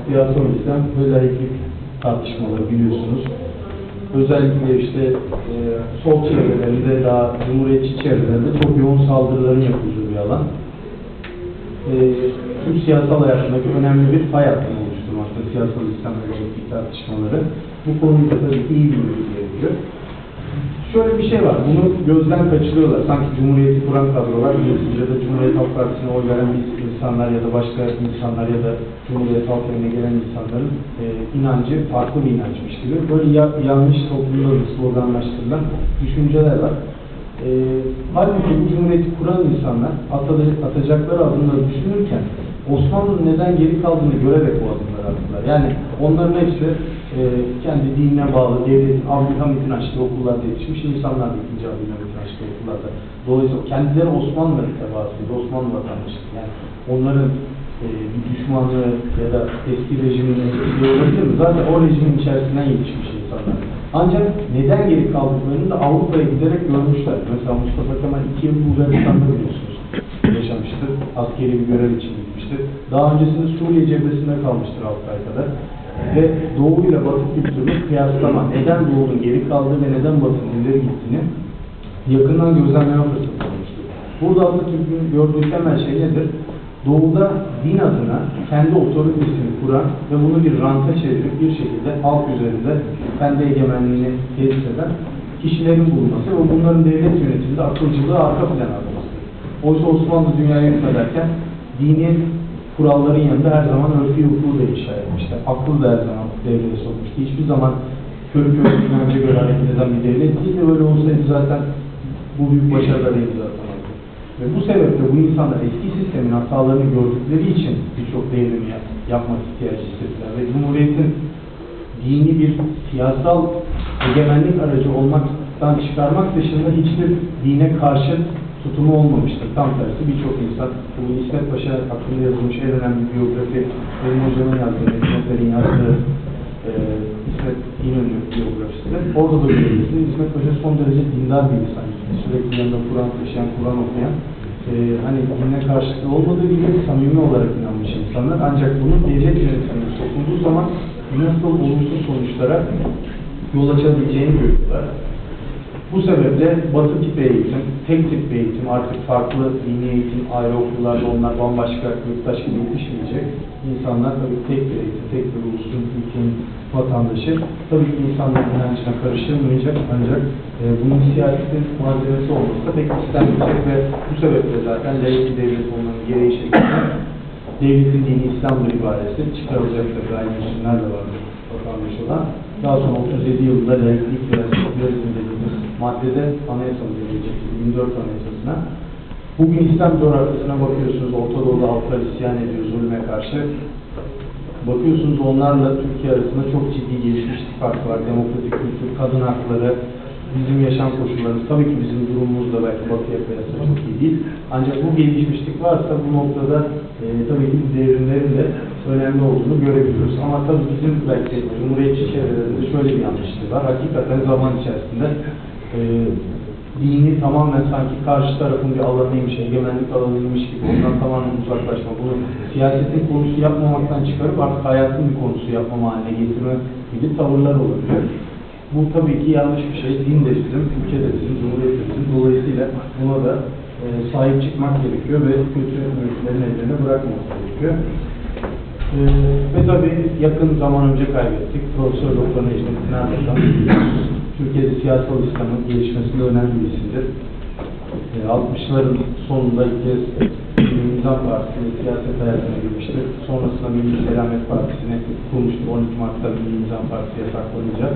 siyasal İslam ve laiklik tartışmaları biliyorsunuz. Özellikle işte sol çevrelerinde, daha cumhuriyetçi çevrelerinde çok yoğun saldırıların yapıldığı bir alan. Türk siyasal hayatındaki önemli bir fay hattını oluşturmakta siyasal İslam ve laiklik tartışmaları. Bu konuyu da tabii iyi bilmemiz gerekiyor. Şöyle bir şey var, bunu gözden kaçırıyorlar. Sanki Cumhuriyeti kuran kadrolar, ya da Cumhuriyet Halk Partisi'ne oy veren insanlar ya da başka insanlar ya da Cumhuriyet Halk Evi'ne gelen insanların inancı farklı bir inançmış gibi. Böyle yanlış toplumda sloganlaştırılan düşünceler var. Halbuki bu Cumhuriyeti kuran insanlar atacakları adımları düşünürken Osmanlı'nın neden geri kaldığını görerek bu adımları attılar. Yani onların hepsi kendi dinine bağlı, devletin, Abdülhamit'in açtığı okullarda yetişmiş insanlar da 2. Abdülhamit'in açtığı okullarda. Dolayısıyla kendileri Osmanlı tebaasıydı, Osmanlı vatandaşıydı. Yani onların bir düşmanlığı ya da eski rejimin etkili olabilir mi? Zaten o rejimin içerisinden yetişmiş insanlar. Ancak neden geri kaldıklarını da Avrupa'ya giderek görmüşler. Mesela Mustafa Kemal 2 yıl Bulgaristan'da biliyorsunuz yaşamıştır. Askeri bir görev için gitmiştir. Daha öncesinde Suriye cephesinde kalmıştır 6 ay kadar. Ve Doğu ile Batı kültürünü kıyaslama, neden Doğu'nun geri kaldığı ve neden Batı'nın ileri gittiğini yakından gözlemleme fırsatı olmuştur. Burada Atatürk'ün gördüğü temel şey nedir? Doğu'da din adına kendi otoritesini kuran ve bunu bir ranta çevirip bir şekilde halk üzerinde kendi egemenliğini tesis eden kişilerin bulunması ve bunların devlet yönetiminde akılcılığı arka plana almasıdır. Oysa Osmanlı dünyaya hükmederken dini kuralların yanında her zaman örfü hukuku da inşa etmişler. Aklı da her zaman devreye sokmuştu. Hiçbir zaman körü inanca göre hareket eden bir devlet değil de öyle olsaydı zaten bu büyük başarılara imza atamazdı. Ve bu sebeple bu insanlar eski sistemin hatalarını gördükleri için birçok devrimi yapmak ihtiyacı hissettiler. Ve Cumhuriyet'in dini bir siyasal egemenlik aracı olmaktan çıkarmak dışında hiçbir dine karşı tutumu olmamıştır. Tam tersi birçok insan, bu İsmet Paşa hakkında yazılmış en önemli biyografi, benim hocamın yazdığı, İsmetlerin yazdığı İsmet İnönü biyografisidir. Orada da görüyorsunuz. İsmet Paşa son derece dindar bir insan. Sürekli yanında Kur'an taşıyan, Kur'an okuyan, hani dine karşılıklı olmadığı gibi samimi olarak inanmış insanlar. Ancak bunun devlet yönetimine sokulduğu zaman nasıl olumsuz sonuçlara yol açabileceğini görüyorlar. Bu sebeple batı tip eğitim, tek tip eğitim, artık farklı dini eğitim, ayrı okullarda onlar bambaşka yurttaş gibi yetişmeyecek. İnsanlar tabii tek bir eğitim, tek bir ulusun, ülkenin vatandaşı. Tabii ki insanların inancına karışılmayacak ancak bunun siyasetin malzemesi olması da pek istenmeyecek ve bu sebeple zaten laik devlet olmanın gereği şeklinde devletin dini İslam'dır ibaresi çıkarılacaktır. Gayrimüslimler de vardır vatandaş olan. Daha sonra 37 yılında laiklik prensipleri dediğimiz maddede anayasamıza gelecek, 24 anayasasına. Bugün İslam coğrafyasına bakıyorsunuz, Orta Doğu'da halklar isyan ediyor zulme karşı. Bakıyorsunuz onlarla Türkiye arasında çok ciddi gelişmişlik farkı var. Demokratik kültür, kadın hakları, bizim yaşam koşullarımız, tabii ki bizim durumumuz da belki Batı'ya kıyasla çok iyi değil. Ancak bu gelişmişlik varsa bu noktada tabii ki devrimlerin de önemli olduğunu görebiliyoruz. Ama tabii bizim belki Cumhuriyetçi çevrelerinde şöyle bir yanlışlık var. Hakikaten zaman içerisinde dini tamamen sanki karşı tarafın bir alanıymış, egemenlik alanıymış gibi ondan tamamen uzaklaşma, bunu siyasetin konusu yapmamaktan çıkarıp artık hayatın bir konusu yapmama haline getirme gibi tavırlar olabilir. Bu tabii ki yanlış bir şey. Din de bizim, ülke de bizim, cumhuriyet de bizim. Dolayısıyla buna da sahip çıkmak gerekiyor ve kötü yöneticilerin ellerine bırakmamak gerekiyor. Ve tabii yakın zaman önce kaybettik. Profesör Doktor Necmettin Erbakan, Türkiye'de siyasal İslam'ın gelişmesinde önemli bir isimdir. 60'ların sonunda ilk kez Milli Nizam Partisi'nin siyaset hayatına girmiştir. Sonrasında Milli Selamet Partisi'ni kurmuştur. 12 Mart'ta Milli Nizam Partisi yasaklanınca.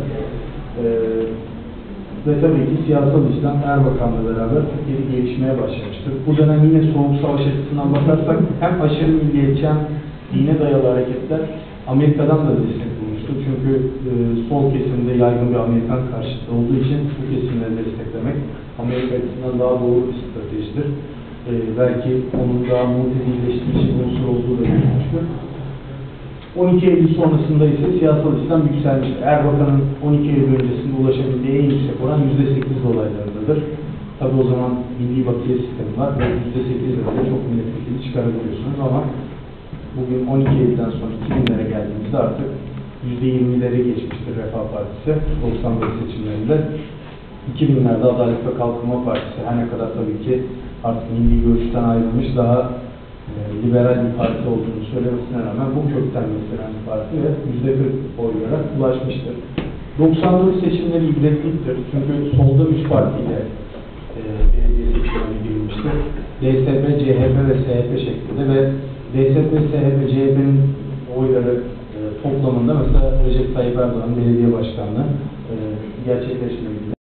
Ve tabii ki siyasal İslam Erbakan'la beraber Türkiye'de gelişmeye başlamıştır. Bu dönem yine Soğuk Savaş açısından bakarsak hem aşırı milliyetçi hem dine dayalı hareketler Amerika'dan da destek bulmuştur. Çünkü sol kesimde yaygın bir Amerikan karşıtı olduğu için bu kesimleri desteklemek Amerika açısından daha doğru bir stratejidir. Belki onun daha multidilleştirici bir unsur olduğu da görülmüştür. 12 Eylül sonrasında ise siyasal İslam yükselmiştir. Erbakan'ın 12 Eylül öncesinde ulaşabildiği en yüksek oran %8 dolaylarındadır. Tabi o zaman milli bakiye sistemi var ve %8'de de çok milletvekili çıkarabiliyorsunuz ama Bugün 12 Eylül'den sonra 2000'lere geldiğimizde artık %20'leri geçmiştir Refah Partisi 94 seçimlerinde. 2000'lerde Adalet ve Kalkınma Partisi her ne kadar tabii ki artık milli görüşten ayrılmış daha liberal bir parti olduğunu söylemesine rağmen bu kökten beslenen bir parti ve %40 oylara ulaşmıştır. 94 seçimleri ibretliktir. Çünkü solda 3 partiyle belediye seçimlerine girilmiştir. DSP, CHP ve SHP şeklinde ve DSP, SHP, CHP'nin oyları toplamında mesela Recep Tayyip Erdoğan'ın belediye başkanlığı gerçekleşmediğinde